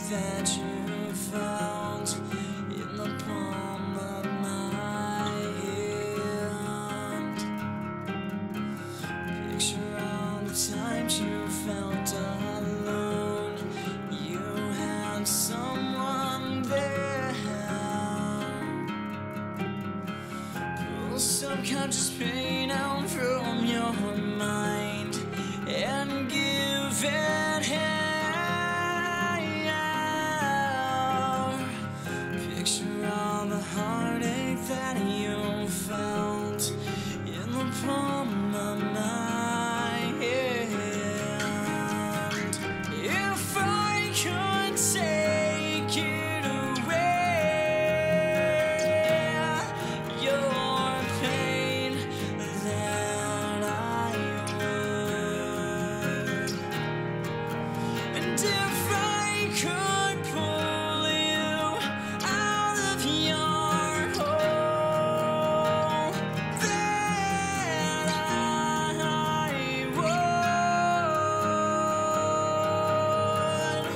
that you found in the palm of my hand. Picture all the times you felt alone. You had someone there. Pull subconscious pain out from your mind and give it here. Picture all the heartache that you felt in the palm of my hand. If I could take it away, your pain, that I would. And if I could pull you out of your hole, that I would.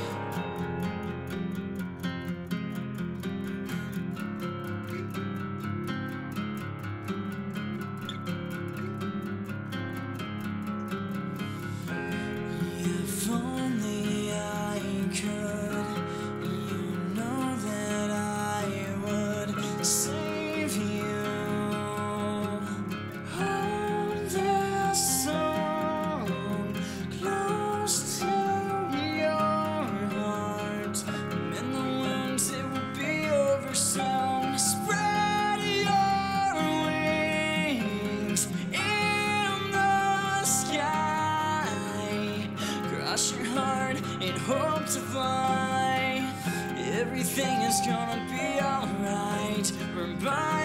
If only I could, you know that I would save you. Hold this song close to your heart. Mend the wounds, it will be over soon. Spread your wings in the sky. Cross your heart and hope to fly. Everything is gonna be alright. Remind